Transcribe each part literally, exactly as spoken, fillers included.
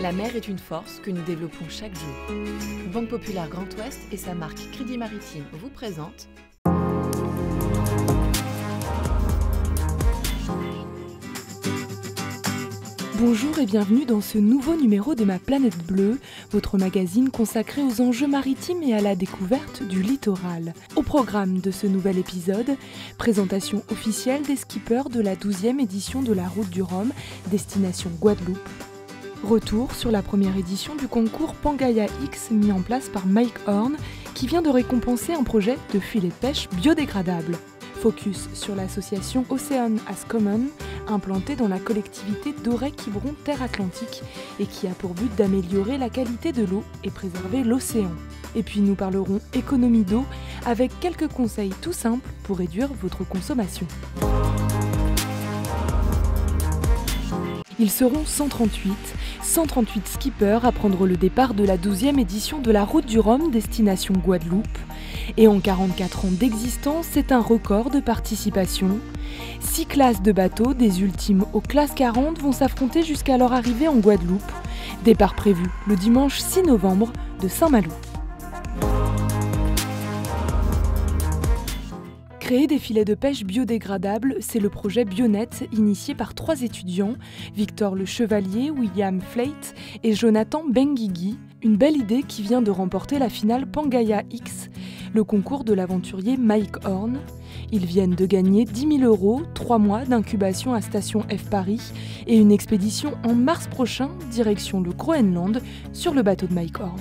La mer est une force que nous développons chaque jour. Banque Populaire Grand Ouest et sa marque Crédit Maritime vous présentent Bonjour et bienvenue dans ce nouveau numéro de Ma Planète Bleue, votre magazine consacré aux enjeux maritimes et à la découverte du littoral. Au programme de ce nouvel épisode, présentation officielle des skippers de la douzième édition de la Route du Rhum, destination Guadeloupe. Retour sur la première édition du concours Pangaea X mis en place par Mike Horn, qui vient de récompenser un projet de filet de pêche biodégradable. Focus sur l'association Ocean as Common, implantée dans la collectivité d'Auray-Quiberon Terre Atlantique et qui a pour but d'améliorer la qualité de l'eau et préserver l'océan. Et puis nous parlerons économie d'eau avec quelques conseils tout simples pour réduire votre consommation. Ils seront cent trente-huit, cent trente-huit skippers à prendre le départ de la douzième édition de la Route du Rhum destination Guadeloupe. Et en quarante-quatre ans d'existence, c'est un record de participation. Six classes de bateaux, des ultimes aux classes quarante, vont s'affronter jusqu'à leur arrivée en Guadeloupe. Départ prévu le dimanche six novembre de Saint-Malo. Créer des filets de pêche biodégradables, c'est le projet Bionet initié par trois étudiants, Victor Le Chevalier, William Fleit et Jonathan Benguigui. Une belle idée qui vient de remporter la finale Pangaea X, le concours de l'aventurier Mike Horn. Ils viennent de gagner dix mille euros, trois mois d'incubation à Station F Paris et une expédition en mars prochain, direction le Groenland, sur le bateau de Mike Horn.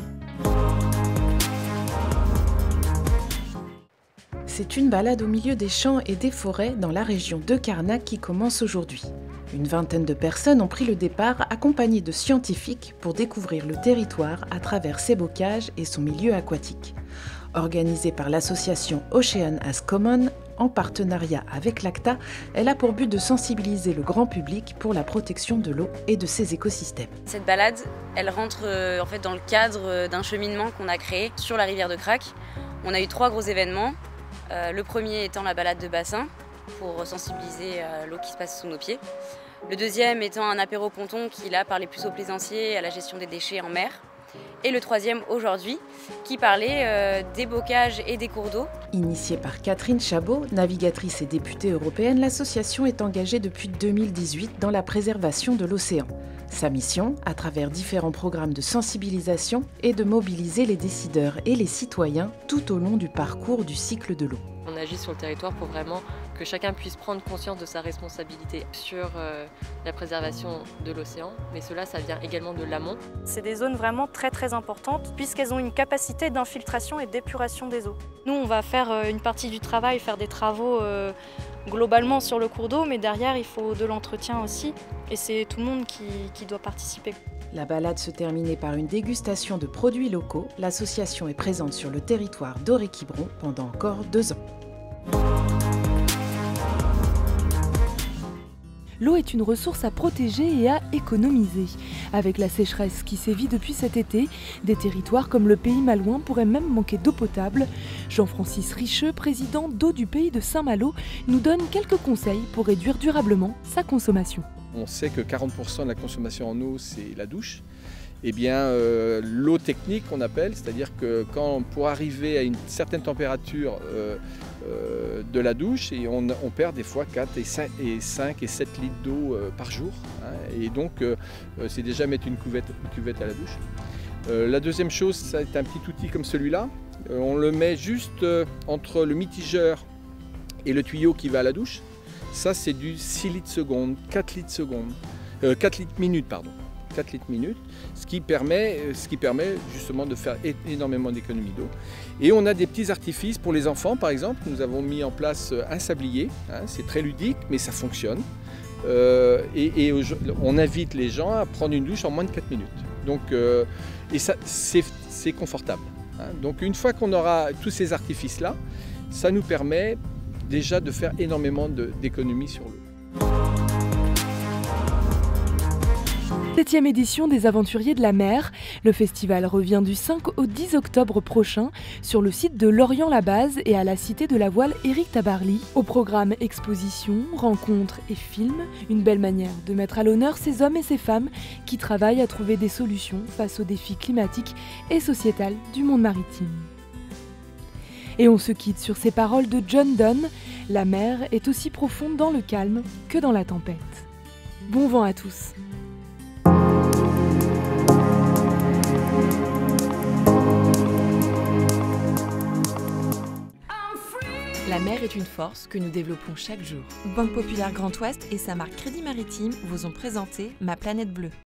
C'est une balade au milieu des champs et des forêts dans la région de Karnak qui commence aujourd'hui. Une vingtaine de personnes ont pris le départ accompagnées de scientifiques pour découvrir le territoire à travers ses bocages et son milieu aquatique. Organisée par l'association Ocean as Common, en partenariat avec l'ACTA, elle a pour but de sensibiliser le grand public pour la protection de l'eau et de ses écosystèmes. Cette balade, elle rentre euh, en fait dans le cadre d'un cheminement qu'on a créé sur la rivière de Crac. On a eu trois gros événements. Euh, le premier étant la balade de bassin pour sensibiliser à l'eau qui se passe sous nos pieds. Le deuxième étant un apéro-ponton qui là parlait plus aux plaisanciers, à la gestion des déchets en mer. Et le troisième aujourd'hui qui parlait euh, des bocages et des cours d'eau. Initiée par Catherine Chabot, navigatrice et députée européenne, l'association est engagée depuis deux mille dix-huit dans la préservation de l'océan. Sa mission, à travers différents programmes de sensibilisation, est de mobiliser les décideurs et les citoyens tout au long du parcours du cycle de l'eau. On agit sur le territoire pour vraiment que chacun puisse prendre conscience de sa responsabilité sur euh, la préservation de l'océan, mais cela, ça vient également de l'amont. C'est des zones vraiment très très importantes puisqu'elles ont une capacité d'infiltration et d'épuration des eaux. Nous, on va faire euh, une partie du travail, faire des travaux euh, globalement sur le cours d'eau, mais derrière, il faut de l'entretien aussi et c'est tout le monde qui, qui doit participer. La balade se terminait par une dégustation de produits locaux. L'association est présente sur le territoire d'Auray-Quiberon pendant encore deux ans. L'eau est une ressource à protéger et à économiser. Avec la sécheresse qui sévit depuis cet été, des territoires comme le Pays Malouin pourraient même manquer d'eau potable. Jean-Francis Richeux, président d'Eau du Pays de Saint-Malo, nous donne quelques conseils pour réduire durablement sa consommation. On sait que quarante pour cent de la consommation en eau, c'est la douche. Eh bien, euh, l'eau technique, on appelle, c'est-à-dire que quand, pour arriver à une certaine température euh, euh, de la douche, et on, on perd des fois quatre et cinq et sept litres d'eau euh, par jour. Hein, et donc, euh, c'est déjà mettre une cuvette, une cuvette à la douche. Euh, la deuxième chose, c'est un petit outil comme celui-là. Euh, on le met juste euh, entre le mitigeur et le tuyau qui va à la douche. Ça, c'est du six litres seconde, quatre litres seconde, euh, quatre litres minute, pardon. quatre litres minute, ce qui permet, ce qui permet justement de faire énormément d'économies d'eau. Et on a des petits artifices pour les enfants, par exemple. Nous avons mis en place un sablier, hein, c'est très ludique, mais ça fonctionne. Euh, et, et on invite les gens à prendre une douche en moins de quatre minutes. Donc, euh, et ça, c'est confortable. Hein. Donc une fois qu'on aura tous ces artifices-là, ça nous permet déjà de faire énormément d'économies sur l'eau. Septième édition des Aventuriers de la Mer. Le festival revient du cinq au dix octobre prochain sur le site de Lorient-la-Base et à la Cité de la Voile Éric Tabarly. Au programme expositions, rencontres et films, une belle manière de mettre à l'honneur ces hommes et ces femmes qui travaillent à trouver des solutions face aux défis climatiques et sociétals du monde maritime. Et on se quitte sur ces paroles de John Donne. La mer est aussi profonde dans le calme que dans la tempête. Bon vent à tous! La mer est une force que nous développons chaque jour. Banque Populaire Grand Ouest et sa marque Crédit Maritime vous ont présenté Ma Planète Bleue.